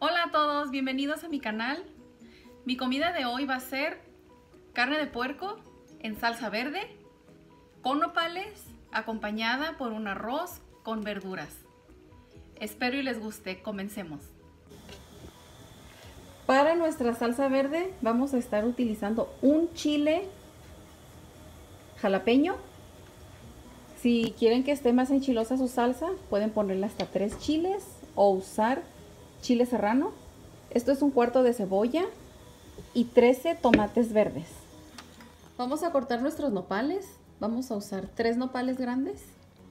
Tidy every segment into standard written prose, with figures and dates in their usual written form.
Hola a todos, bienvenidos a mi canal. Mi comida de hoy va a ser carne de puerco en salsa verde con nopales, acompañada por un arroz con verduras. Espero y les guste. Comencemos. Para nuestra salsa verde vamos a estar utilizando un chile jalapeño. Si quieren que esté más enchilosa su salsa, pueden ponerle hasta 3 chiles o usar chile serrano. Esto es un cuarto de cebolla y 13 tomates verdes. Vamos a cortar nuestros nopales. Vamos a usar 3 nopales grandes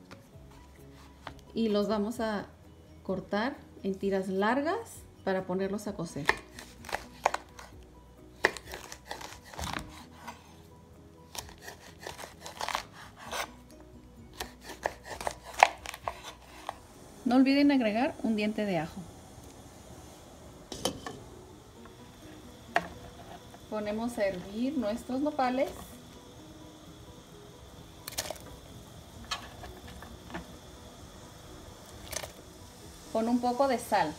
y los vamos a cortar en tiras largas para ponerlos a cocer. No olviden agregar un diente de ajo. Ponemos a hervir nuestros nopales. Con un poco de sal.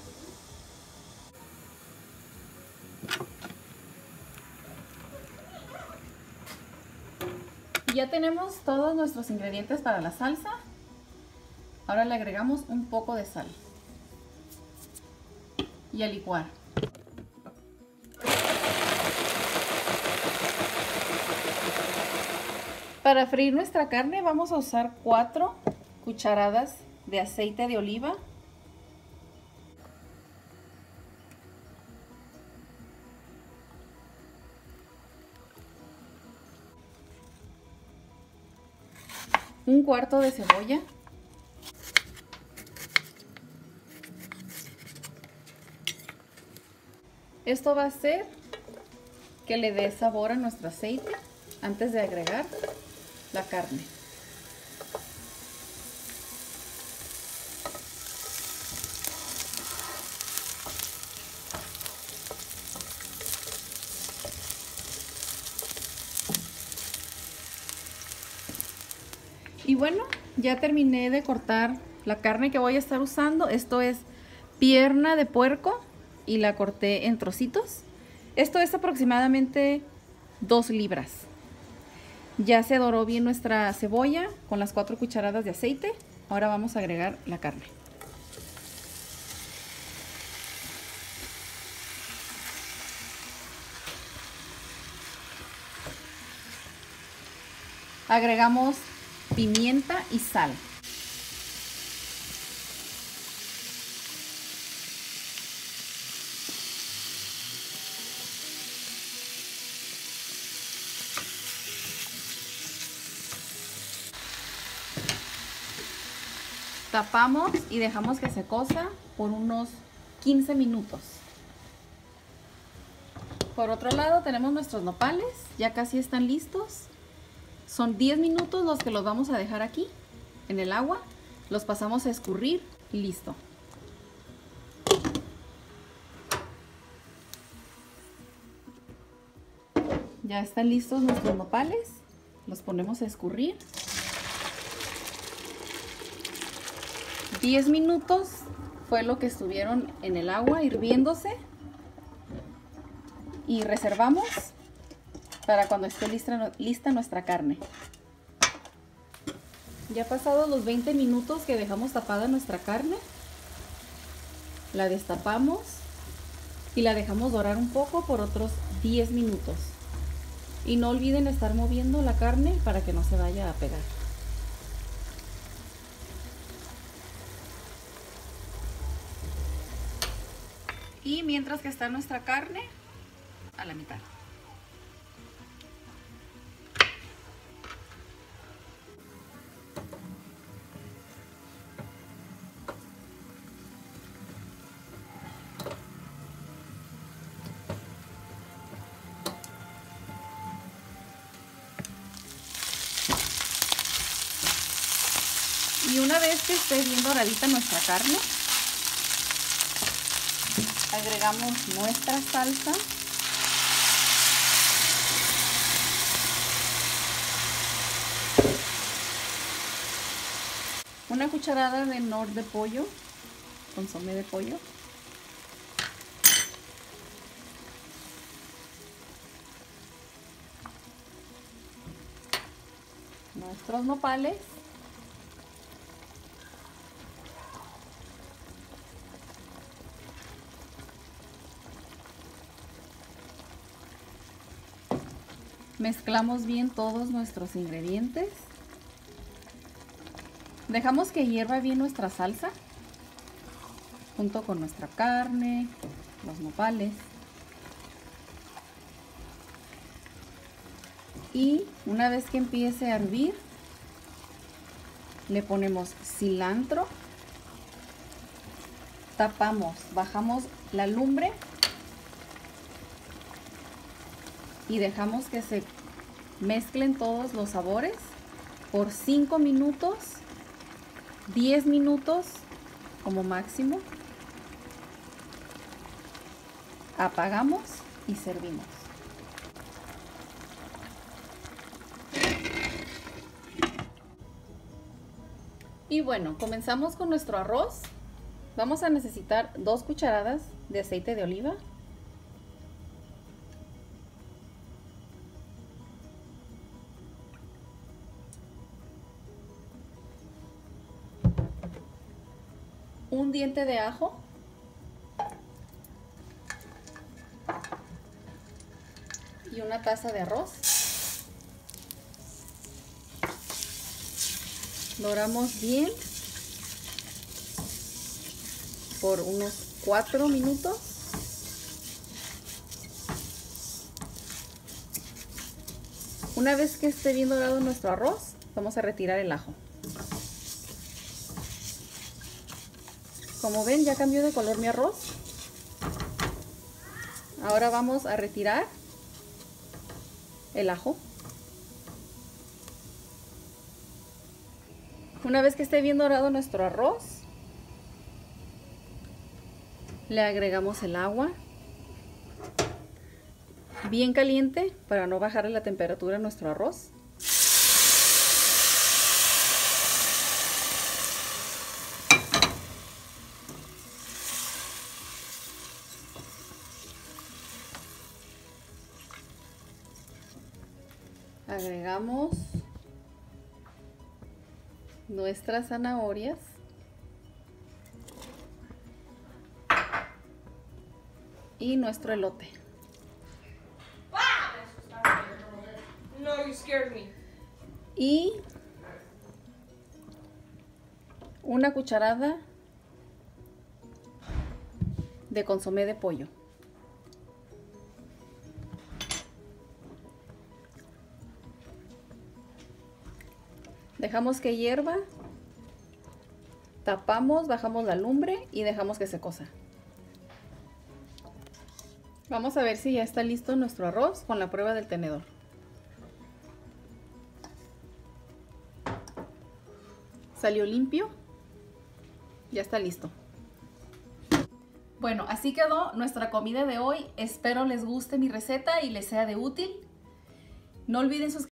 Ya tenemos todos nuestros ingredientes para la salsa. Ahora le agregamos un poco de sal. Y a licuar. Para freír nuestra carne vamos a usar 4 cucharadas de aceite de oliva. Un cuarto de cebolla. Esto va a hacer que le dé sabor a nuestro aceite antes de agregar la carne. Y bueno, ya terminé de cortar la carne que voy a estar usando. Esto es pierna de puerco y la corté en trocitos. Esto es aproximadamente 2 libras. Ya se doró bien nuestra cebolla con las 4 cucharadas de aceite. Ahora vamos a agregar la carne. Agregamos pimienta y sal. Tapamos y dejamos que se cosa por unos 15 minutos. Por otro lado tenemos nuestros nopales, ya casi están listos. Son 10 minutos los que los vamos a dejar aquí en el agua. Los pasamos a escurrir y listo. Ya están listos nuestros nopales. Los ponemos a escurrir. 10 minutos fue lo que estuvieron en el agua hirviéndose. Y reservamos para cuando esté lista nuestra carne. Ya pasados los 20 minutos que dejamos tapada nuestra carne, la destapamos y la dejamos dorar un poco por otros 10 minutos. Y no olviden estar moviendo la carne para que no se vaya a pegar. Y mientras que está nuestra carne, a la mitad. Y una vez que esté bien doradita nuestra carne, agregamos nuestra salsa. Una cucharada de nor de pollo, consomé de pollo. nuestros nopales. Mezclamos bien todos nuestros ingredientes. Dejamos que hierva bien nuestra salsa junto con nuestra carne, los nopales. Y una vez que empiece a hervir, le ponemos cilantro, tapamos, bajamos la lumbre y dejamos que se mezclen todos los sabores por 5 minutos, 10 minutos como máximo. Apagamos y servimos. Y bueno, comenzamos con nuestro arroz. Vamos a necesitar 2 cucharadas de aceite de oliva. Un diente de ajo. Y una taza de arroz. Doramos bien por unos 4 minutos. Una vez que esté bien dorado nuestro arroz, vamos a retirar el ajo. Como ven, ya cambió de color mi arroz. Ahora vamos a retirar el ajo. Una vez que esté bien dorado nuestro arroz, le agregamos el agua bien caliente para no bajarle la temperatura a nuestro arroz. Agregamos nuestras zanahorias y nuestro elote. No, you scared me. Y una cucharada de consomé de pollo. Dejamos que hierva, tapamos, bajamos la lumbre y dejamos que se cosa. Vamos a ver si ya está listo nuestro arroz con la prueba del tenedor. Salió limpio, ya está listo. Bueno, así quedó nuestra comida de hoy. Espero les guste mi receta y les sea de útil. No olviden suscribirse.